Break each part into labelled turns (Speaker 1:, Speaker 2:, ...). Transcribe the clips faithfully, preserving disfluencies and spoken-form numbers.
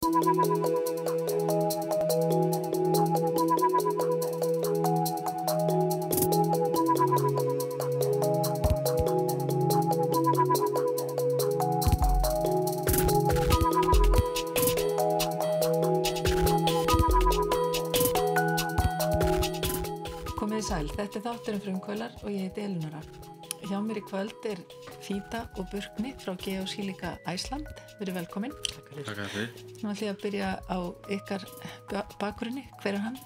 Speaker 1: Komið þið sæl, þetta er þátturinn Frumkvöðlar og ég heiti Elínora. Hjá mér í kvöld er Fíta og Burkni frá Geosílíka Æsland. Verið velkomin.
Speaker 2: Takk fyrir. Takk fyrir.
Speaker 1: Nú ætlum ég að byrja á ykkar bakgrunni. Hver er hann?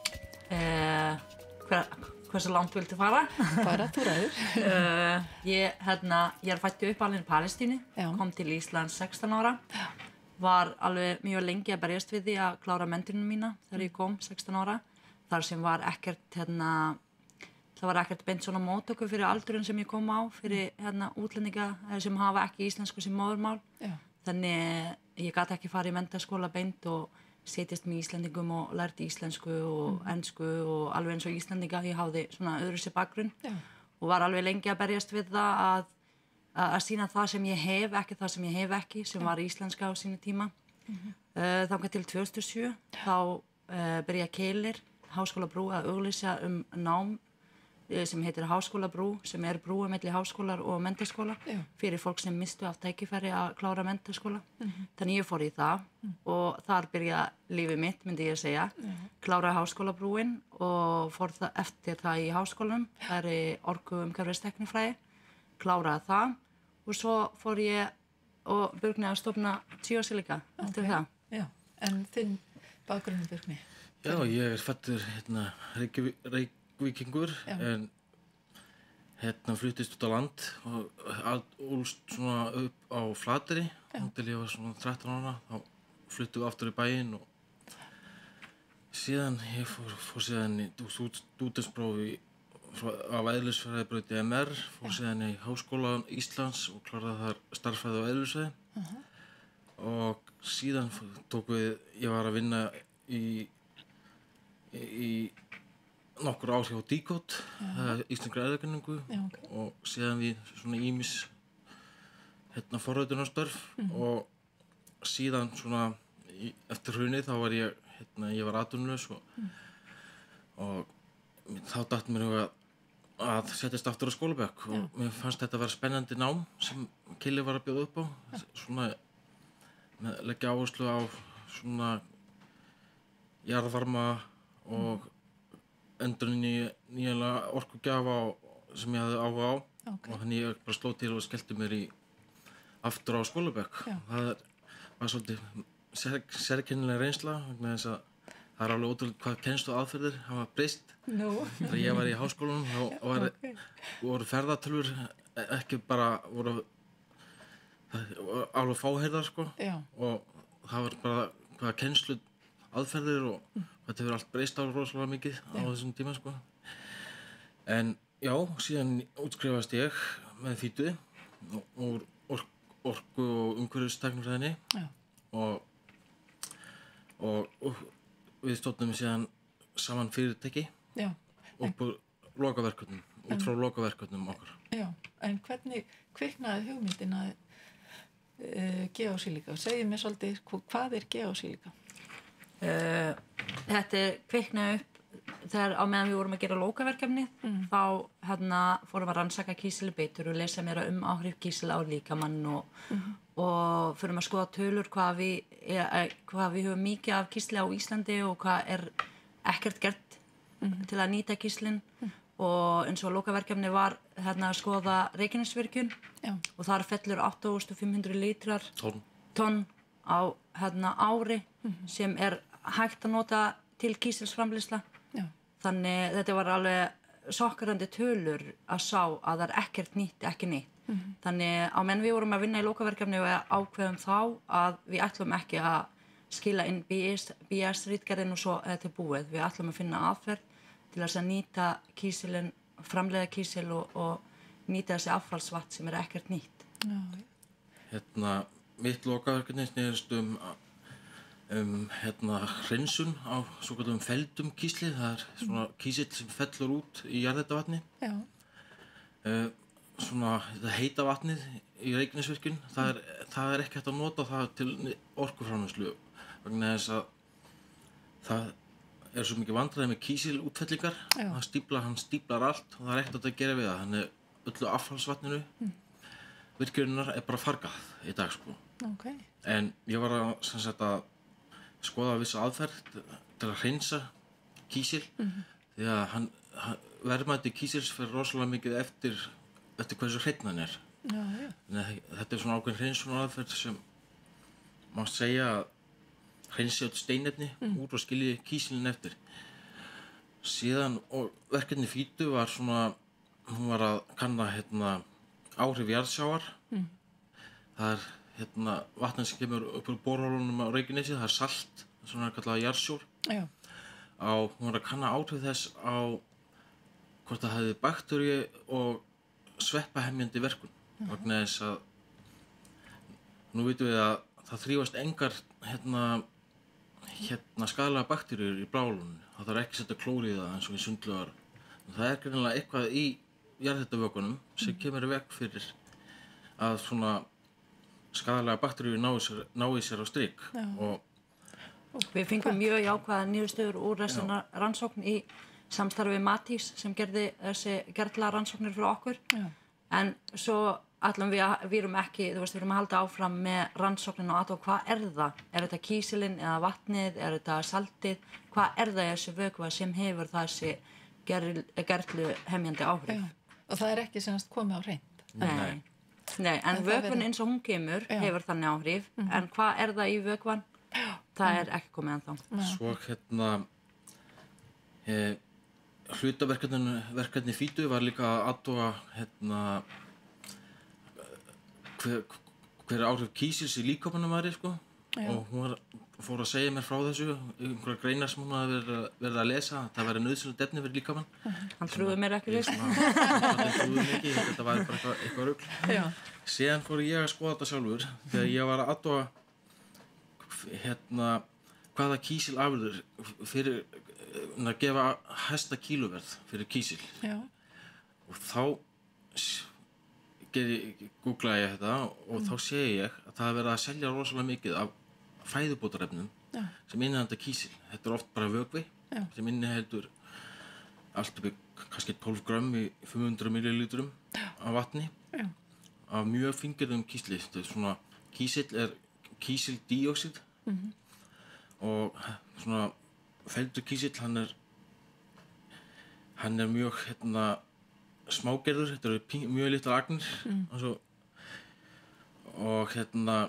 Speaker 3: Eh, hver, hversu langt viltu fara?
Speaker 1: Bara, þú ræður.
Speaker 3: uh, ég, hérna, ég er fættu upp alveg í Palestínu,
Speaker 1: Já.
Speaker 3: kom til Íslands sextán ára. Já. Var alveg mjög lengi að berjast við því að klára menntunum mína þegar ég kom sextán ára. Þar sem var ekkert, hérna, það var ekkert beint svona móttöku fyrir aldurinn sem ég kom á, fyrir hérna, útlendinga sem hafa ekki íslensku sem móðurmál.
Speaker 1: Já.
Speaker 3: Þannig ég gat ekki farið í menntaskóla beint og setjast með Íslendingum og lært íslensku og mm. ensku og alveg eins og Íslendinga. Ég hafði svona öðru sér bakgrunn Já. Og var alveg lengi að berjast við það að, að sína það sem ég hef, ekki það sem ég hef ekki, sem Já. Var íslenska á sínu tíma. Mm-hmm. Uh, þangað til tvö þúsund og sjö, þá uh, byrja Keilir Háskólabrú að auglýsa um nám sem heitir Háskólabrú, sem er brúi milli háskólar og menntaskóla Já. Fyrir fólk sem mistu af tækifæri að klára menntaskóla. Mm-hmm. Þannig ég fór í það mm. og þar byrja lífið mitt, myndi ég segja. Mm. Klára Háskólabrúin og fór það eftir það í háskólanum. Það er orku umhverfisteknifræði, kláraði það og svo fór ég og Burkni að stofna Geosílíka eftir okay. það.
Speaker 1: Já, en þinn bakgrunni Burkni?
Speaker 2: Já, ég er fættur hérna Reykvíkingur en hérna fluttist út á land og úlst svona upp á Flateyri til ég var svona þrettán ára, þá fluttum við aftur í bæinn og síðan ég fór, fór síðan í stúdentsprófi af eðlisfræðibraut í M R, fór síðan í Háskóla Íslands og kláraði þar starffræði og eðlisfræði uh-huh. og síðan tók við, ég var að vinna í í nokkur ár hjá Díkót, íslenskri eðlakenningu okay. og síðan við svona ýmis hérna forritunarstörf mm-hmm. og síðan svona í, eftir hrunið þá var ég hérna ég var atvinnulaus og, mm. og þá datt mér að, að setjast aftur á skólabekk og Já. Mér fannst þetta að vera spennandi nám sem Kili var að bjóða upp á Já. Svona með, leggja áherslu á svona jarðvarma og endurnýja nýjanlega orkugjafa sem ég hafði áhuga á okay. og þannig ég bara sló til og skellti mér í aftur á skólabekk. Það var svolítið sér, sérkennileg reynsla vegna þess að það er alveg ótrúlega hvað kennslu aðferðir hafa breyst.
Speaker 1: No.
Speaker 2: Þegar ég var í háskólanum þá var, okay. voru ferðatölur ekki bara voru alveg fáheyrðar sko
Speaker 1: Já.
Speaker 2: Og það var bara hvaða kennslu aðferðir og mm. þetta hefur allt breyst á rosalega mikið á yeah. þessum tíma sko. En já, síðan útskrifast ég með Fítu úr ork, orku og umhverfistæknifræðinni yeah. og, og, og við stofnum síðan saman fyrirtæki
Speaker 1: yeah.
Speaker 2: upp úr lokaverkefnum, út frá lokaverkefnum okkar.
Speaker 1: Já, en hvernig kviknaði hugmyndin að uh, Geosílíka? Segðu mér svolítið, hvað er Geosílíka?
Speaker 3: Uh, þetta er kviknaði upp þegar á meðan við vorum að gera lokaverkefni mm. þá hérna fórum að rannsaka kísilbeitur og lesa meira um áhrif kísil á líkamann og, mm. og fórum að skoða tölur hvað við, er, hvað við höfum mikið af kísli á Íslandi og hvað er ekkert gert mm. til að nýta kíslinn mm. og eins og lokaverkefni var hérna að skoða Reykjanesvirkjun og þar fellur átta þúsund fimm hundruð lítrar
Speaker 2: tonn
Speaker 3: ton á hérna ári mm. sem er hægt að nota til kísilsframleiðsla. Þannig þetta var alveg sjokkerandi tölur að sá að það er ekkert nýtt, ekki nýtt. Mm-hmm. Þannig á menn við vorum að vinna í lokaverkefni og ákveðum þá að við ætlum ekki að skila inn B S-ritgerðin og svo þetta er búið. Við ætlum að finna aðferð til að nýta kísilin, framleiða kísil og, og nýta þessi affallsvatn sem er ekkert nýtt.
Speaker 1: Já.
Speaker 2: Hérna, mitt lokaverkefni snerist um um hérna hreinsun á svokölluðum feldum kísli, það er svona kísill sem fellur út í jarðhitavatni. Já. Uh, svona þetta heita vatnið í Reykjanesvirkjun, það er það er ekki hægt að nota það til orkuframleiðslu vegna þess að það er svo mikið vandræði með kísilútfellingar. Hann stíplar, hann stíplar allt og það er ekkert að gera við það. Þannig öllu affallsvatninu mm. virkjunarinnar er bara fargað í dag sko.
Speaker 1: Okay.
Speaker 2: En ég var að, sem sagt, að skoða vissa aðferð til að hreinsa kísil mm-hmm. því að hann, hann verðmæti kísils fer rosalega mikið eftir, eftir hversu hreinn hann er.
Speaker 1: Já, já.
Speaker 2: Þetta er svona ákveðin hreinsunar aðferð sem má segja að hreinsi öll steinefni mm. úr og skilji kísilinn eftir. Síðan og verkefni Fítu var svona, hún var að kanna hérna, áhrif jarðsjávar. Mm. Það er hérna, vatnið sem kemur upp úr borholunum á Reykjanesi, það er salt, svona kallað jarðsjór. Já. Á, hún var að kanna áhrif þess á hvort það hefði bakteríu og sveppahemjandi verkun. Mm. Vegna þess að nú vitum við að það þrífast engar hérna, hérna skaðlega bakteríur í bláholunum. Það þarf ekki að setja klór í það eins og í sundlaugar. Það er greinilega eitthvað í jarðhitavökvanum sem mm. kemur í veg fyrir að svona skaðlega bakteríur nái sér, nái sér á strik. Og
Speaker 3: við fengum mjög jákvæða niðurstöður úr þessari rannsókn í samstarfi við Matís sem gerði þessi gerðla rannsóknir fyrir okkur. Já. En svo allan við, við erum ekki, þú veist, við erum að halda áfram með rannsóknin og aðtók hvað er það? Er þetta kísilinn eða vatnið? Er þetta saltið? Hvað er það í þessu vökva sem hefur þessi gerðlu hemjandi áhrif?
Speaker 1: Já. Og það er ekki semast komið á hreint?
Speaker 3: Nei. Nei. Nei, en, en vökvun eins og hún kemur já. Hefur þannig áhrif, mm-hmm. en hvað er það í vökvan? Það mm. er ekki komið ennþá.
Speaker 2: Svo hérna, eh, hlutaverkefni Fítu var líka að athuga hérna, hver, hver áhrif kísils í líkamanum væri, sko. Og hún var, fór að segja mér frá þessu, einhverja greinar sem hún hafði verið, verið að lesa, það væri nauðsynlegt efni fyrir líkamann.
Speaker 3: Uh-huh. Hann trúði mér ekki list.
Speaker 2: Hann trúði mér ekki, þetta væri bara eitthvað, eitthvað rugl. Síðan fór ég að skoða þetta sjálfur, þegar ég var að athuga hérna, hvaða kísilafurðir fyrir að gefa hæsta kílóverð fyrir kísil. Já. Og þá googlaði ég þetta og mm. þá sé ég að það er verið að selja rosalega mikið af fæðubótarefnum Já. Sem innihalda kísil. Þetta er oft bara vökvi Já. Sem inniheldur allt upp í kannski tólf grömm í fimm hundruð millilítrum af vatni Já. Af mjög fíngerðum kísli. Þetta er svona, kísill er kísildíoxíð mm-hmm. og svona felldur kísill, hann er hann er mjög hérna smágerður, þetta eru mjög litlar agnir mm. altså, og hérna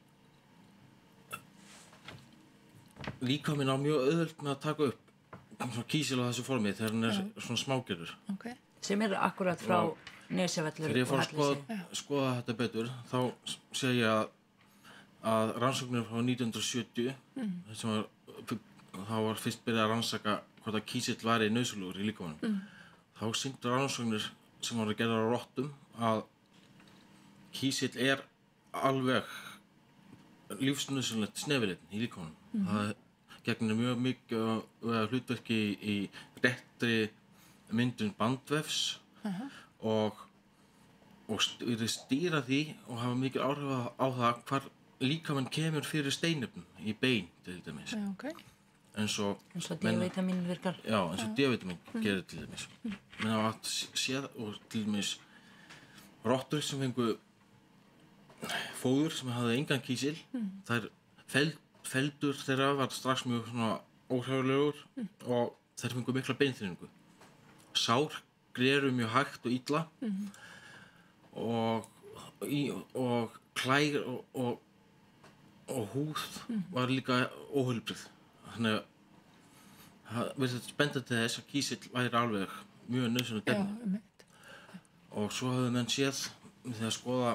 Speaker 2: líkaminn á mjög auðvelt með að taka upp svona kísil á þessu formi þegar hann er ja. Svona smágerður
Speaker 3: okay. Sem er akkurat frá Nesjavöllur
Speaker 2: þegar ég fór að skoða, skoða þetta betur þá segi ég að, að rannsóknir frá nítján hundruð sjötíu mm. sem var, þá var fyrst byrjað að rannsaka hvort að kísill væri nauðsynlegur í líkamanum mm. Þá sýndu rannsóknir sem voru gerðar á rottum að kísill er alveg lífsnauðsynlegt snefilefni í líkamanum. Mm. Það gegnir mjög mikið hlutverki í réttri myndun bandvefs uh-huh. og, og stýra því og hafa mikið áhrif á það hvar líkaminn kemur fyrir steinefnum í bein til dæmis.
Speaker 1: Ja, okay.
Speaker 3: eins og D-vitamin virkar.
Speaker 2: Já, eins og D-vitamin mm. gerir til dæmis. Mm. Menn hafa haft séð og til dæmis rottur sem fengu fóður sem hafði engan kísil. Mm. Þær feld, feldur þeirra var strax mjög svona óhjálegur mm. og þær fengu mikla beinþynningu. Sár greru mjög hægt og illa mm. og, í, og klær og, og, og húð mm. var líka óheilbrigð. Þannig að það verður spennandi til þess að kísill væri alveg mjög nauðsynlegt efni. Og svo höfðu menn séð þegar að skoða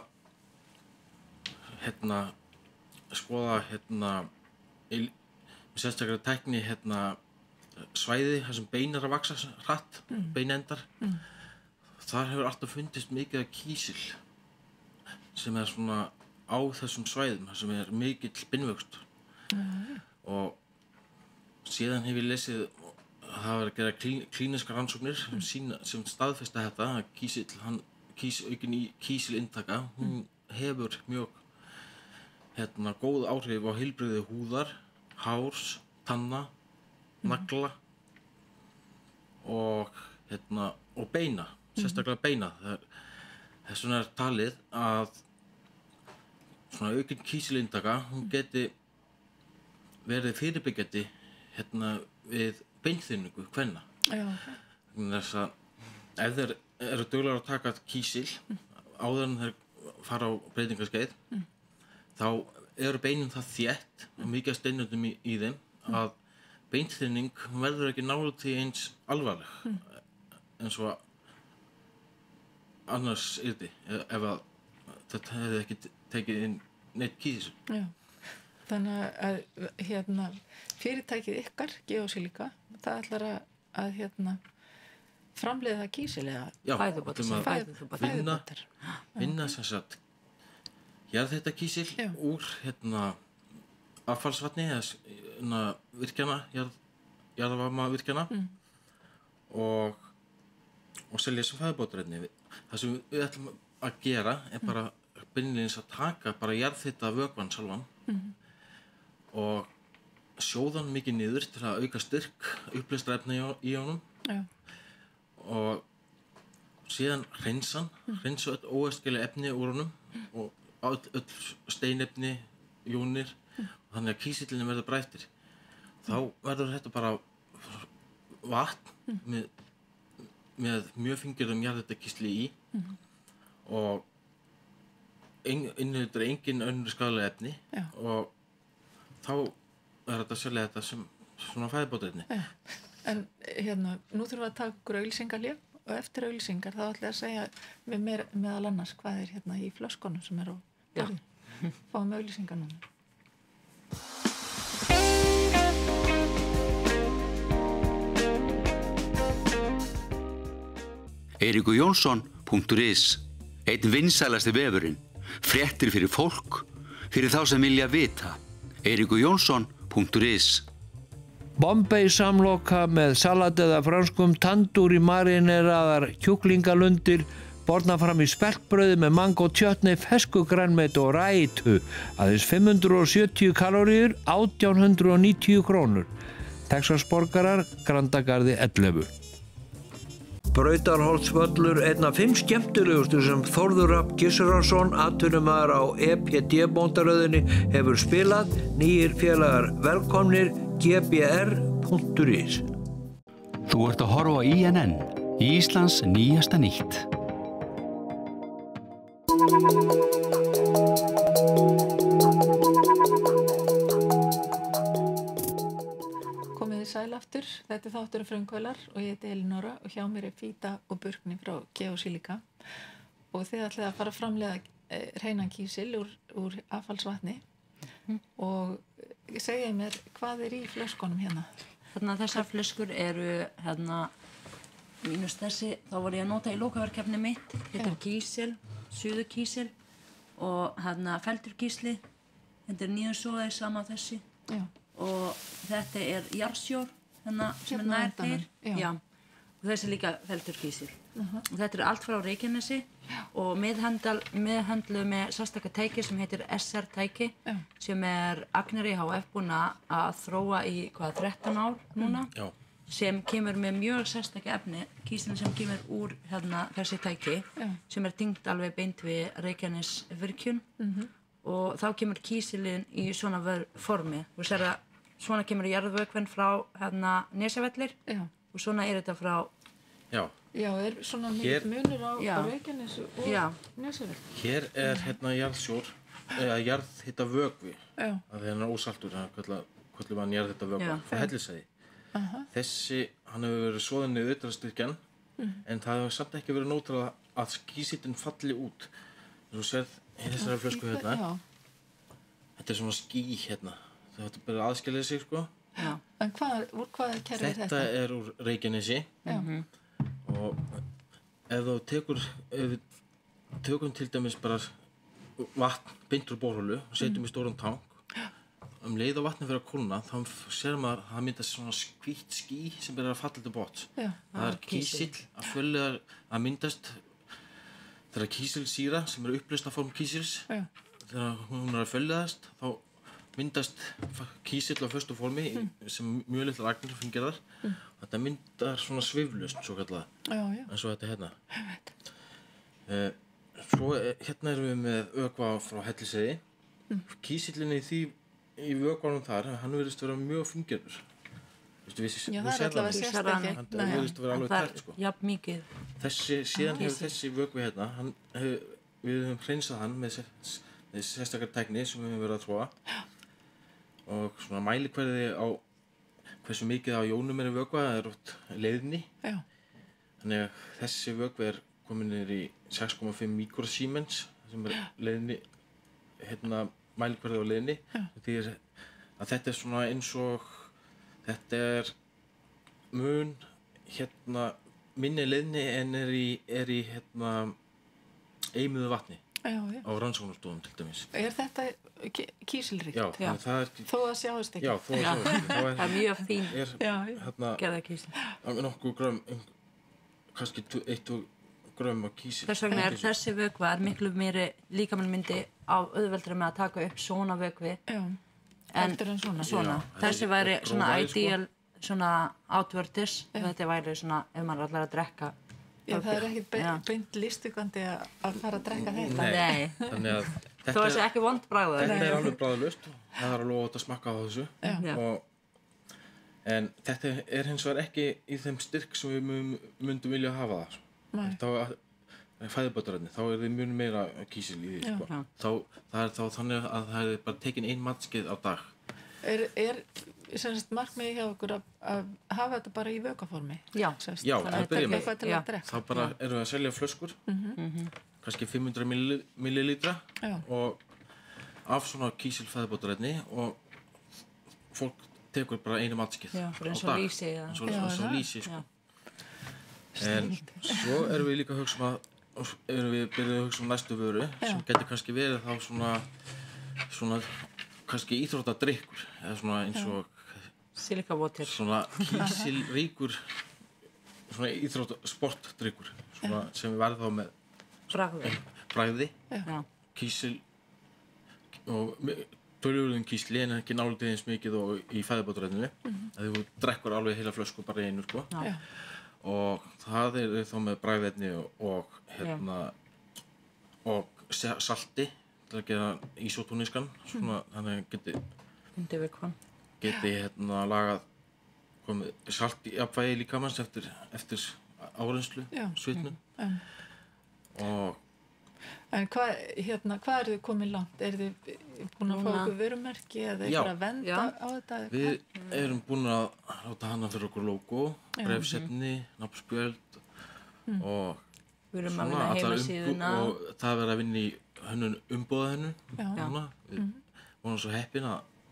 Speaker 2: hérna skoða hérna í sérstaklega tækni hérna svæði þar sem bein er að vaxa hratt, mm. beinendar. Mm. Þar hefur alltaf fundist mikið af kísil sem er svona á þessum svæðum sem er mikill beinvöxtur. Mm. Og síðan hef ég lesið að það var að gera klí, klíniska rannsóknir sem, sína, sem staðfesta þetta að kísil, hann, kís, aukin í kísilintaka, hún hefur mjög hérna, góð áhrif á heilbrigði húðar hárs, tanna, nagla og, hérna, og beina, sérstaklega beina. Þess vegna er talið að svona aukin kísilindaka, hún geti verið fyrirbyggjandi hérna við beinþynningu kvenna.
Speaker 1: Já, ok.
Speaker 2: Þess að ef þeir eru duglegar að taka kísil áður en þeir fara á breytingaskeið, mm. þá eru beinin það þétt og mikið steinöldum í, í þeim að beinþynning verður ekki nálægt því eins alvarleg mm. eins og annars yrði ef að þetta hefði ekki tekið inn neitt kísil.
Speaker 1: Já, þannig að hérna, fyrirtækið ykkar, Geosílíka, það ætlar að, að hérna, framleiða kísil eða
Speaker 3: fæðubótar.
Speaker 2: Vinna, vinna sem sagt jarðhita kísil úr hérna affallsvatni eða virkjana, jarð, jarðvarma virkjana mm. og, og selja sem fæðubótarefni. Það sem við ætlum að gera er bara beinlínis að taka bara jarðhita vökvann sjálfan mm. og sjóðan mikið niður til að auka styrk uppleystra efni í honum. Já. Og síðan hreinsan, mm. hreinsa öll óæskileg efni úr honum mm. og öll, öll steinefni, jónir mm. og þannig að kísillinn verður brættir. Þá verður þetta bara vatn mm. með, með mjög fíngerðum jarðhitakísli í mm. og inniheldur engin önnur skaðleg efni. Já. Og þá er þetta að selja þetta sem svona fæðubótarefni.
Speaker 1: Já. En hérna, nú þurfum við að taka okkur auglýsingarljö og eftir auglýsingar þá ætla ég að segja með mér meðal annars hvað er hérna í flöskunum sem er á borðinu. Fáum auglýsingar núna.
Speaker 4: Eiríkur Jónsson punktur is, einn vinsælasti vefurinn, fréttir fyrir fólk, fyrir þá sem vilja vita. Eiríkur Jónsson punktur is.
Speaker 5: Bombay samloka með salat eða franskum tandúri marineraðar kjúklingalundir borna fram í speltbrauði með mango tjötni, fesku grænmeti og rætu. Aðeins fimm hundruð og sjötíu kaloríur, átján hundruð og níutíu krónur. Texasborgarar, Grandagarði ellefu. Brautarholtsvöllur, einn af fimm skemmtilegustu sem Þórður Rafn Gissurarson, atvinnumaður á E P D-bóndaröðinni, hefur spilað. Nýir félagar velkomnir, G B R punktur is.
Speaker 4: Þú ert að horfa á I N N, Íslands nýjasta nýtt.
Speaker 1: Komið þið sæl aftur, þetta er þátturinn Frumkvölar og ég heiti Elinóra og hjá mér er Fíta og Burkni frá Geosílíka og þið ætlið að fara að framleiða eh, hreinan kísil úr, úr affallsvatni mm. og segja mér hvað er í flöskunum hérna?
Speaker 3: Þarna þessar flöskur eru hérna mínus þessi, þá var ég að nota í lokaverkefni mitt, þetta er kísil, suðukísil og hérna feldurkísli, þetta er niðursóðaði sama þessi. Já. Og þetta er jarðsjór hérna sem er nær þeir. Já. Já. Og þessi er líka feldurkísil. Uh-huh. Og þetta er allt frá Reykjanesi og meðhöndluð með sérstaka tæki sem heitir S R tæki Já. Sem er Agnari H F búin að þróa í hvað, þrettán ár núna Já. Sem kemur með mjög sérstaka efni, kísilin sem kemur úr hérna þessi tæki Já. Sem er tengt alveg beint við Reykjanes virkjun uh-huh. Og þá kemur kísilin í svona formi og sér að svona kemur jarðvökvinn frá hérna Nesjavellir Já. Og svona er þetta frá
Speaker 2: Já.
Speaker 1: Já, er svona hér, munur á, á Reykjanes og Nesjavellir.
Speaker 2: Hér er hérna jarðsjór, eða jarðhita vökvi. Já. Það er hérna ósaltur, hann kvöldum hann jarðhita vökva, frá Hellisheiði. Uh-huh. Þessi, hann hefur verið soðinn niður utanstyrkjan, mm. en það hefur samt ekki verið nóg til að, að kísillinn falli út. Þú sérð þessari flösku hérna. Já. Þetta er svona ský hérna. Þetta er bara aðskilja sig, sko.
Speaker 1: Já. En hvað, úr hvað kerfi er þetta?
Speaker 2: Þetta er úr Reykjanesi. Já. Mm-hmm. Og ef þú tekur, ef við tökum til dæmis bara vatn beint úr borholu og setjum mm. í stóran tank, um leið og vatni fyrir að kólna, þá sér maður að það myndast svona hvítt ský sem byrjar að falla til botns. Það er kísill að följa að myndast þegar kísilsýra sem er uppleysta form kísils, Já. Þegar hún er að följaðast, þá myndast kísill á föstu formi mm. sem mjög litlar agnir fengir þar. Mm. Þetta myndar svona sviflust, svo kallað, eins og þetta hérna. Uh, svo hérna erum við með vökva frá Hellisheiði. Mm. Kísillinni í því í vökvanum þar, hann virðist vera mjög fíngerður. Vistu, við,
Speaker 1: Já,
Speaker 2: við
Speaker 1: það er allavega sérst ekki.
Speaker 2: Hann virðist vera alveg tært, sko.
Speaker 3: Jafn mikið.
Speaker 2: Þessi, síðan hefur þessi vökvi hérna, hann hefur, við höfum hreinsað hann með, með sérstakar tækni sem við höfum verið að þróa. Og svona mælikvarði á hversu mikið á jónum er í vökva, það er oft leiðni. Já. Þannig að þessi vökvi er komin niður í sex komma fimm mikrosiemens, sem er leiðni, hérna, mælikvarði á leiðni. Því að þetta er svona eins og, þetta er mun, hérna, minni leiðni en er í, er í hérna, eimuðu vatni. Já, já. Á rannsóknarstofum til dæmis.
Speaker 1: Er þetta kísilríkt?
Speaker 2: Já, já. Það er...
Speaker 1: Þó að sjáist ekki?
Speaker 2: Já, þó að sjáist ekki.
Speaker 3: Það er mjög fín.
Speaker 2: Er, hérna,
Speaker 3: gerða kísil.
Speaker 2: Nokkuð grömm, kannski eitt grömm af kísil.
Speaker 3: Þess vegna er þessi vökva er miklu meiri líkamann myndi á auðveldra með að taka upp svona vökvi. Já. En, en svona. svona. Já, þessi væri svona ideal, sko. Svona outwardis. Þetta væri svona, ef maður er allar að drekka.
Speaker 1: Já, það er ekkert be beint lístukandi að fara að drekka þetta.
Speaker 3: Nei.
Speaker 2: Þannig að þetta
Speaker 3: Þó þessi ekki vond bragður.
Speaker 2: Þetta er alveg bragðlaust. Það er alveg ótt að smakka á þessu.
Speaker 3: Já.
Speaker 2: Og, en þetta er hins vegar ekki í þeim styrk sem við myndum vilja hafa það. Nei. Þá er fæðubátarefni, þá er þið mjög meira kísil í því, sko. Þá, það er þá þannig að það er bara tekin ein matskeið á dag.
Speaker 1: Er, er semst markmiði hjá okkur að, að hafa þetta bara í vökvaformi?
Speaker 3: Já.
Speaker 1: Semst,
Speaker 2: Já, það byrja með.
Speaker 1: Þá
Speaker 2: bara erum við að selja flöskur, mm-hmm. kannski fimm hundruð millilítra og af svona kísil fæðubátarefni og fólk tekur bara einu matskeið á dag.
Speaker 3: Eins og lýsi.
Speaker 2: Eins og, eins og lýsi, sko. En svo erum við líka að hugsa um að erum við byrjuð að hugsa um næstu vöru Já. Sem getur kannski verið þá svona svona kannski íþróttadrykkur eða svona eins og
Speaker 3: silikavótir
Speaker 2: svona kísilríkur svona íþróttasportdrykkur svona Já. Sem við verðum þá með
Speaker 3: bragði,
Speaker 2: bragði kísil og töluverðum kísli en ekki nálega eins mikið og í fæðubátarefninu mm-hmm. að þú drekkur alveg heila flösku bara í einu sko Já. Og það er þá með bragðefni og, og hérna og salti til að gera ísótónískan svona mm. þannig að geti
Speaker 3: undir vökvann
Speaker 2: geti hérna lagað komið salt í jafnvægi líkamans eftir eftir áreynslu svitnum
Speaker 1: mm.
Speaker 2: og
Speaker 1: En hvað, hérna, hvað eru þið komið langt? Er þið búin að fá okkur vörumerki eða er bara að venda Já. Á þetta?
Speaker 2: Við erum búin að láta hanna fyrir okkur logo, bréfsefni, nafnspjöld mm. og
Speaker 3: við erum að vinna heimasíðuna
Speaker 2: og það er verið að vinna í hönnun umbúðahönnun. Núna. Við mm. vorum svo heppin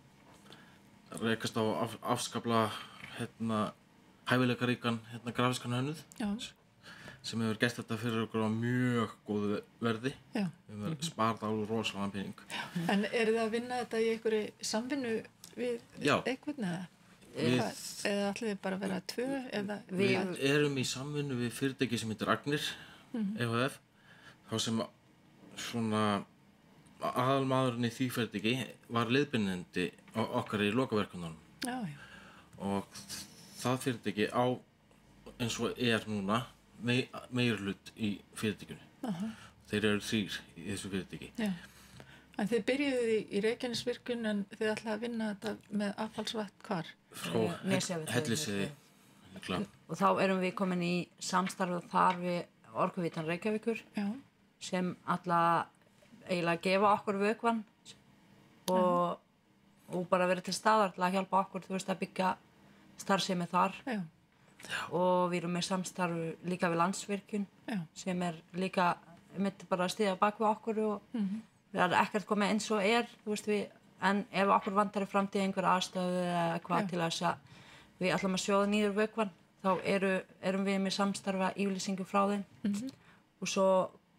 Speaker 2: að rekast á af, afskapla hérna, hæfileikaríkan hérna, grafískan hönnuð. Já. Sem hefur gert þetta fyrir okkur á mjög góðu verði. Já. Við hefum sparað alveg rosalega pening.
Speaker 1: Já. En eru þið að vinna þetta í einhverju samvinnu við einhvern eða?
Speaker 2: Við,
Speaker 1: eða ætlið þið bara að vera tvö? Eða,
Speaker 2: við við erum í samvinnu við fyrirtæki sem heitir Agnir, mm-hmm. E H F. Þá sem svona aðalmaðurinn í því fyrirtæki var leiðbeinandi okkar í lokaverkunum.
Speaker 1: Já, já.
Speaker 2: Og það fyrirtæki á eins og er núna Me, meir hlut í fyrirtækjunni. Uh-huh. Þeir eru þrír í þessu fyrirtæki.
Speaker 1: Já. En þið byrjuðu í, í Reykjanesvirkjun en þið ætlaði að vinna þetta með affallsvatn hvar?
Speaker 2: Frá Hellisheiði.
Speaker 3: Og þá erum við komin í samstarfið þar við Orkuveitan Reykjavíkur Já. Sem ætla eiginlega að gefa okkur vökvann og, og bara vera til staðar til að hjálpa okkur, þú veist, að byggja starfsemi þar. Já. Og við erum með samstarf líka við Landsvirkjun Já. Sem er líka myndi bara að stiða bak við okkur og mm-hmm. við erum ekkert komið eins og er þú veist við, en ef okkur vantar í framtíð einhver aðstöðu eða hvað til þess að við ætlum að sjóða nýður vökvann þá eru, erum við með samstarfa yfirlýsingu frá þeim mm-hmm. og svo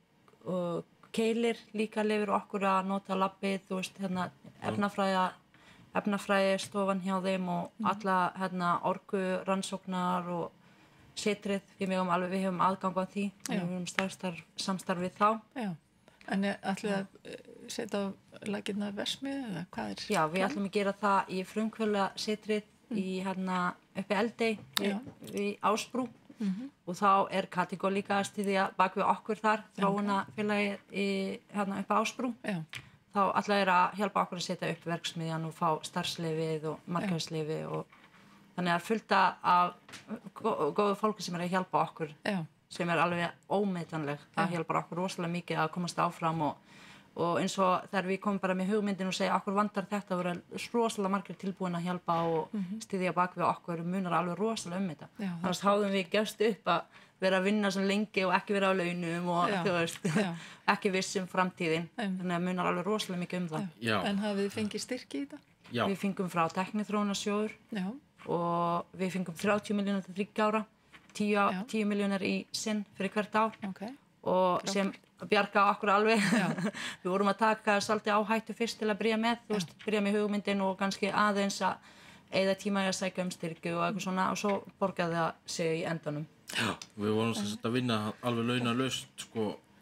Speaker 3: og Keilir líka leyfir okkur að nota labbið þú veist hérna efnafræða efnafræðistofan hjá þeim og mm. alla hérna, orku, rannsóknar og setrið, við hefum alveg við hefum aðgang á því, Já. Við hefum starfstarf, samstarf við þá.
Speaker 1: Já, en ætlið að setja á laginnar versmið eða hvað er?
Speaker 3: Já, við ætlum að gera það í frumkvöðlasetrið mm. í hérna uppi Eldey við, við Ásbrú mm-hmm. og þá er Kategó líka að styðja bak við okkur þar, þróunarfélagið í hérna uppi Ásbrú. Já. Þá ætla þeir að hjálpa okkur að setja upp verksmiðjan og fá starfsleyfið og markaðsleyfi og þannig að fullta af góðu fólki sem er að hjálpa okkur Já. Sem er alveg ómetanleg. Það hjálpar okkur rosalega mikið að komast áfram og, og eins og þegar við komum bara með hugmyndin og segja okkur vandar þetta og vera rosalega margir tilbúin að hjálpa og mm-hmm. styðja bak við okkur munar alveg rosalega um þetta. Já, þannig að háðum við gefst upp að vera að vinna svo lengi og ekki vera á launum og Já. Þú veist, ekki viss um framtíðin. Æm. Þannig að munar alveg rosalega mikið um það.
Speaker 1: Já. En hafið þið fengið styrki í þetta?
Speaker 3: Já. Við fengum frá Tækniþróunarsjóður og við fengum þrjátíu milljónir til þriggja ára, tíu milljónir í sinn fyrir hvert ár okay. og Klart. Sem bjarga okkur alveg. Við vorum að taka svolítið áhættu fyrst til að byrja með, þú veist, byrja með hugmyndin og kannski aðeins að eyða tíma í að sækja um styrki og eitthvað svona og svo borgaði það sig í endanum.
Speaker 2: Já, við vorum þess að vinna alveg launalaust sko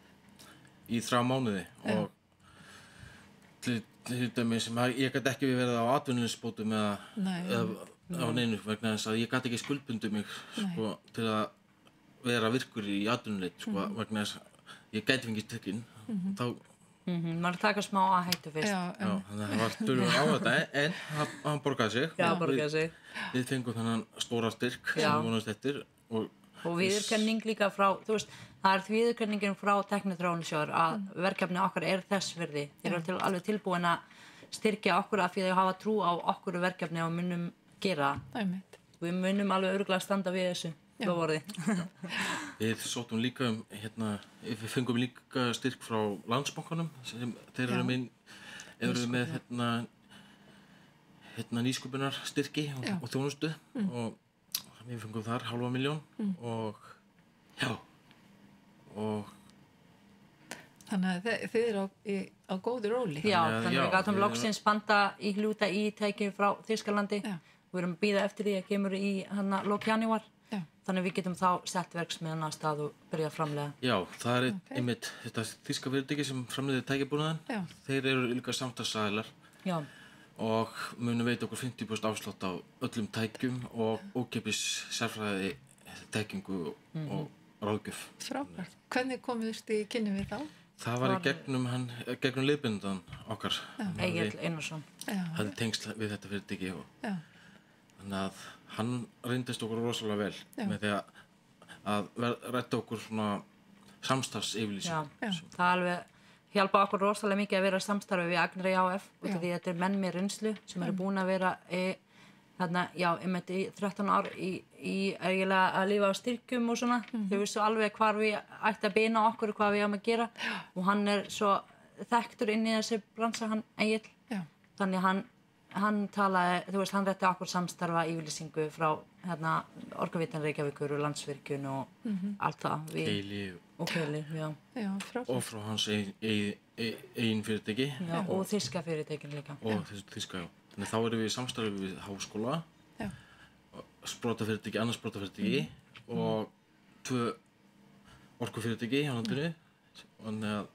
Speaker 2: í þrjá mánuði og til, til dæmis sem ég gæti ekki verið á atvinnuleysisbótum eða, eða á neinu vegna þess að ég gæti ekki skuldbundið mig sko til að vera virkur í atvinnuleit sko mm-hmm. vegna þess að ég gæti fengið styrkinn mm-hmm. þá
Speaker 3: mm-hmm. maður taka smá að hættu fyrst.
Speaker 2: Já, Já þannig að það var stölur á þetta en hann, hann borgaði sig.
Speaker 3: Já, borgaði sig.
Speaker 2: Við, við fengum þannig stóra styrk Já. Sem við vonumst eftir og
Speaker 3: og viðurkenning líka frá, þú veist, það er viðurkenningin frá Tækniþróunarsjóður að mm. verkefni okkar er þess virði. Þeir eru til, alveg tilbúin að styrkja okkur af því að þau hafa trú á okkur verkefni og munum gera. Við munum alveg örugglega standa við þessu loforði.
Speaker 2: Við sóttum líka um, hérna, við fengum líka styrk frá Landsbankanum sem þeir eru með, eru með hérna, hérna nýsköpunar styrki og, og þjónustu mm. og við fengum þar hálfa miljón mm. og já og
Speaker 1: þannig að þið, þið eru á, í, á góðu róli.
Speaker 3: Já, þannig að við gátum loksins banda í hluta í tæki frá Þýskalandi og við erum að bíða eftir því að kemur í hana lok janúar. Þannig að við getum þá sett verksmiðjuna að stað og byrja að framleiða.
Speaker 2: Já, það er okay. einmitt þetta þýska fyrirtæki sem framleiðir tækjabúnaðinn. Þeir eru líka samstarfsaðilar. Já. Og munum veita okkur fimmtíu prósent afslátt á öllum tækjum og ókeypis sérfræði tækjingu mm. og ráðgjöf.
Speaker 1: Frábært. Hvernig komuðust í kynni við þá?
Speaker 2: Það var í gegnum hann, gegnum liðbindan okkar.
Speaker 3: Egill Einarsson.
Speaker 2: Það er tengsl við þetta fyrirtæki og Já. Þannig að hann reyndist okkur rosalega vel Já. Með því að, að rætta okkur svona samstarfsyfirlýsing.
Speaker 3: Já, Já. Það er alveg hjálpa okkur rosalega mikið að vera samstarfi við Agner í H F út af því að þetta er menn með reynslu sem eru búin að vera í, þarna, já, einmitt í þrettán ár í, í eiginlega að lifa á styrkjum og svona. Mm-hmm. Þau vissu alveg hvar við ætti að beina okkur og hvað við áum að gera og hann er svo þekktur inn í þessi bransa, hann Egill. Já. Þannig hann, hann talaði, þú veist, hann rétti okkur samstarfa yfirlýsingu frá hérna, Orkuveitan Reykjavíkur og Landsvirkjun og mm-hmm. allt það. Við,
Speaker 2: Keili
Speaker 3: og Keili, já.
Speaker 1: Já,
Speaker 2: og frá hans eigin ein, ein fyrirtæki.
Speaker 3: Já, og þýska fyrirtækin líka.
Speaker 2: Og þýska, já. Þannig þá erum við í samstarfi við háskóla, sprotafyrirtæki, annars sprotafyrirtæki mm. og tvö orkufyrirtæki á landinu og,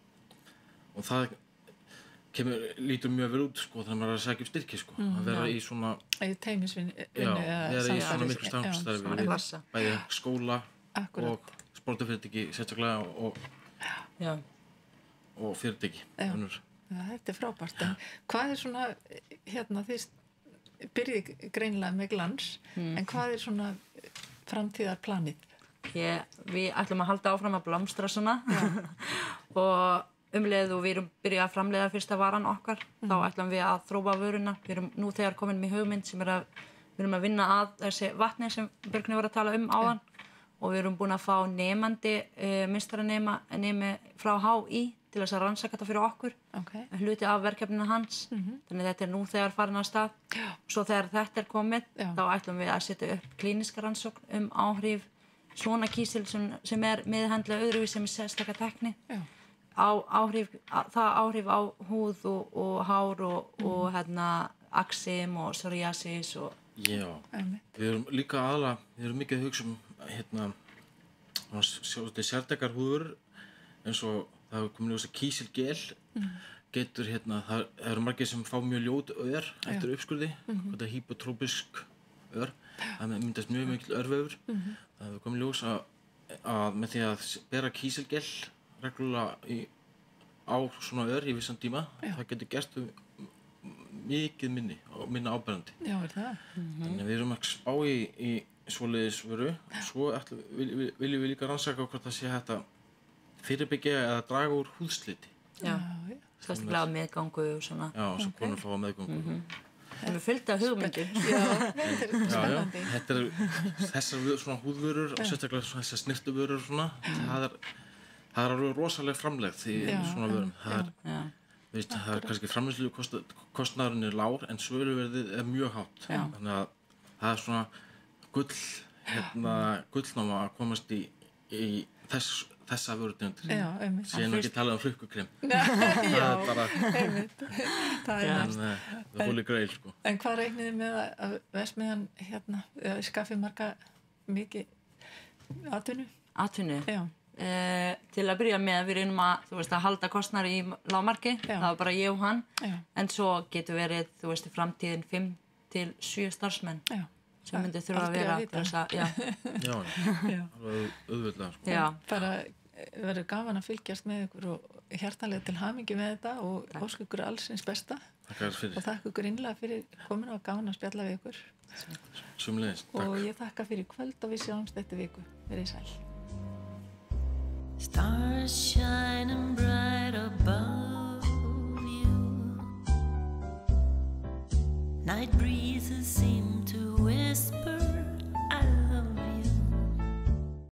Speaker 2: og það kemur, lítur mjög vel út sko, þannig að maður er að segja upp styrki sko, mm, að vera já. Í svona
Speaker 1: teymisvinnu
Speaker 2: já, vera í svona miklu samstarfi við bæði skóla Akkurat. Og sprotafyrirtæki sérstaklega og, og fyrirtæki önnur.
Speaker 1: Já, þetta er frábært. En hvað er svona, hérna þið byrjið greinilega með glans, mm. en hvað er svona framtíðarplanið?
Speaker 3: Ég, við ætlum að halda áfram að blómstra svona og umleið og við erum byrjað að framleiða fyrsta varan okkar, mm. þá ætlum við að þróa vöruna. Við erum nú þegar komin með hugmynd sem er að, við erum að vinna að þessi vatni sem Björgni var að tala um áðan ja. Og við erum búin að fá nemandi, uh, meistaranema nemi frá H I til þess að rannsaka þetta fyrir okkur, okay. hluti af verkefninu hans, mm-hmm. þannig þetta er nú þegar farin af stað. Svo þegar þetta er komið, Já. Þá ætlum við að setja upp klíniska rannsókn um áhrif svona kísil sem, sem er meðhandla öðruvísi sem er sérstaka tekni, á áhrif, á, það áhrif á húð og, og hár og, mm. og hérna, axim og psoriasis og...
Speaker 2: Já, við erum líka aðalega, við erum mikið að hugsa um hérna, sértakar húður eins og það hefur komið ljós að kísilgel mm. getur hérna, það eru margir sem fá mjög ljót ör eftir uppskurði, mm-hmm. þetta er hypotrópisk ör, það myndast mjög mikil örvefur, mm-hmm. það hefur komið ljós að, að með því að bera kísilgel reglulega í, á svona ör í vissan tíma, Já. það getur gert mikið minni og minna áberandi.
Speaker 1: Já, er það?
Speaker 2: Mm-hmm. Þannig að við erum að spá í, í svoleiðis vöru, svo ætla, vil, vil, viljum við líka rannsaka hvort það sé hægt að fyrirbyggja eða draga úr húðsliti.
Speaker 3: Já, sérstaklega meðgangu og svona.
Speaker 2: Já, svo konur fá meðgangu.
Speaker 3: Mm-hmm. Það er fullt af hugmyndir.
Speaker 1: Já, þetta er spennandi.
Speaker 2: Þetta er þessar svona húðvörur og sérstaklega þessar snirtuvörur og svona, mm. það er það er alveg rosalega framlegð í já, svona vörum. Það er,
Speaker 3: já.
Speaker 2: Veist, það er kannski framleiðslu kostnaðurinn er lágur en söluverðið er mjög hátt.
Speaker 3: Já.
Speaker 2: Þannig að það er svona gull, hérna, gullnáma að komast í, í þess þessa vörutegundir.
Speaker 1: Já, einmitt.
Speaker 2: Síðan ekki tala um flukkukrem.
Speaker 1: það
Speaker 2: er bara
Speaker 1: einmitt. Það er
Speaker 2: næst. Það er holy grail, sko.
Speaker 1: En hvað reikniði með að verksmiðjan hérna skaffi marga mikið atvinnu?
Speaker 3: Atvinnu?
Speaker 1: Já.
Speaker 3: Eh, til að byrja með við reynum að, þú veist, að halda kostnar í lágmarki, það var bara ég og hann.
Speaker 1: Já.
Speaker 3: En svo getur verið, þú veist, í framtíðin fimm til sjö starfsmenn.
Speaker 1: Já.
Speaker 3: Sem myndi þurfa að vera til þess að, já.
Speaker 2: Já, alveg auðvitað, sko.
Speaker 3: Já.
Speaker 1: Bara verður gaman að fylgjast með ykkur og hjartanlega til hamingju með þetta og óska ykkur allsins besta.
Speaker 2: Takk fyrir.
Speaker 1: Og þakka ykkur innlega fyrir komin og gaman að spjalla við ykkur.
Speaker 2: Sumleiðis, takk.
Speaker 1: Og ég þakka fyrir kvöld og við sjáumst þetta viku. Verið sæl.
Speaker 6: Stars shining bright above you. Night breezes seem